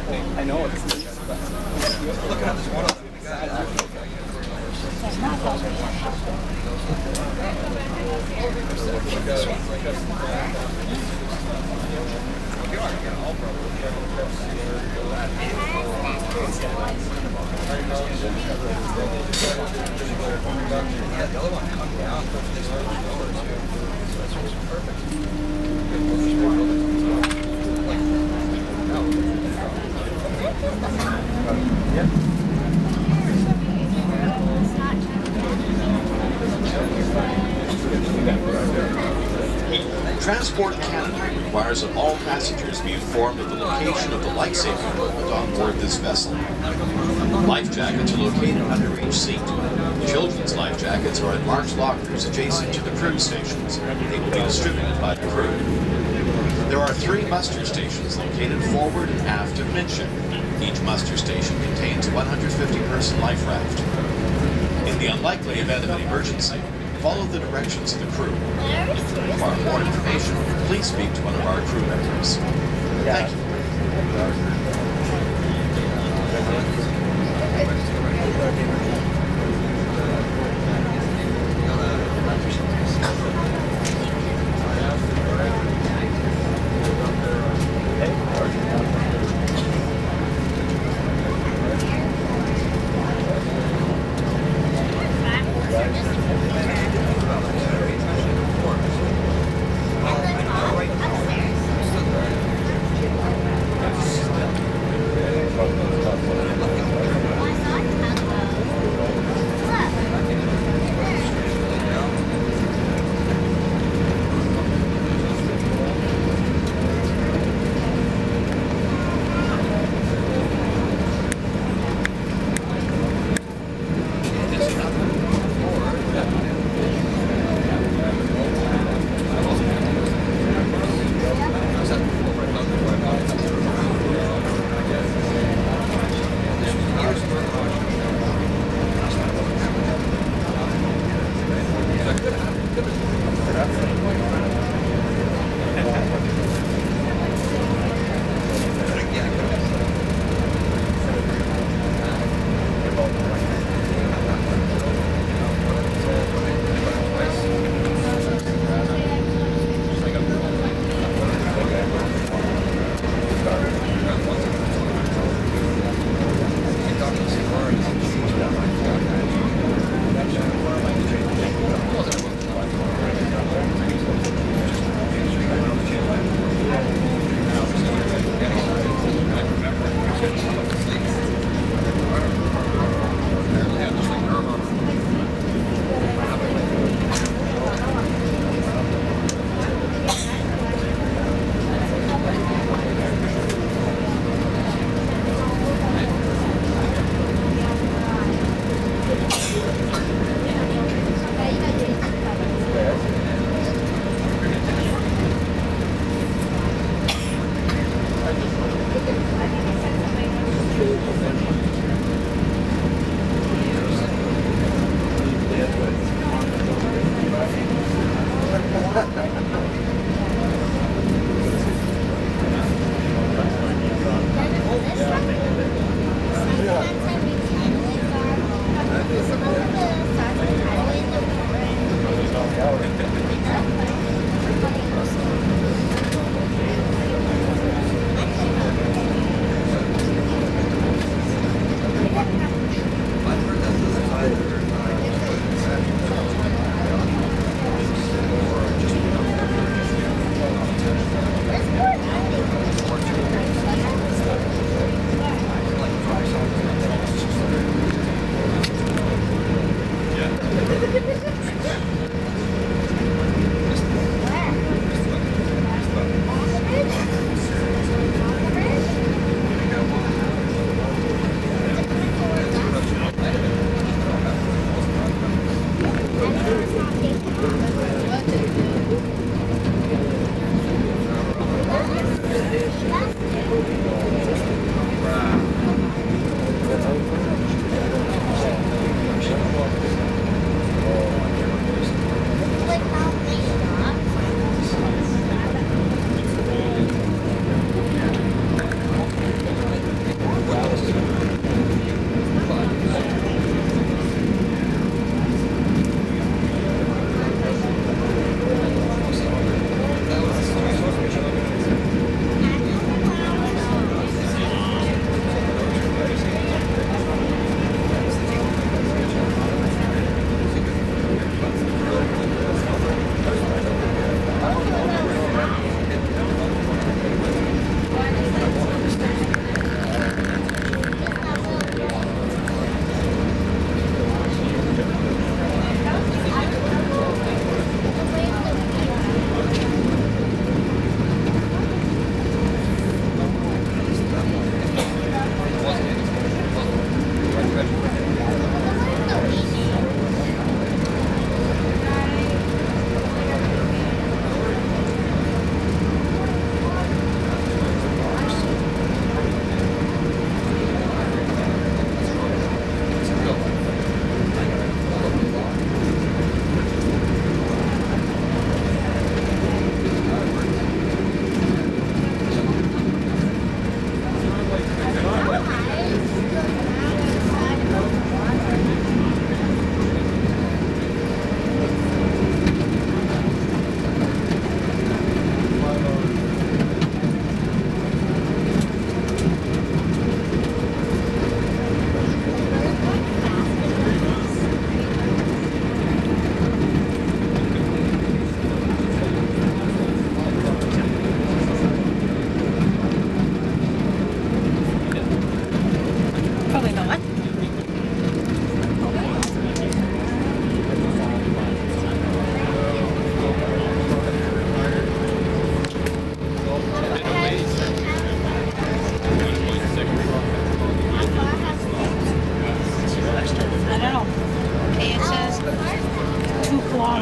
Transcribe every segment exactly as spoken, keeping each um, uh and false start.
I know it's look at this one of them. Yeah, the other one come down for this lower too. So that's just perfect. Yeah. Transport Canada requires that all passengers be informed of the location of the life-saving equipment on board this vessel. Life jackets are located under each seat. Children's life jackets are in marked lockers adjacent to the crew stations. They will be distributed by the crew. There are three muster stations located forward and aft of midship. Each muster station contains a one hundred fifty person life raft. In the unlikely event of an emergency, follow the directions of the crew. For more information, please speak to one of our crew members. Thank you.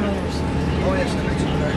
kilometers. Oh, yes, the next one.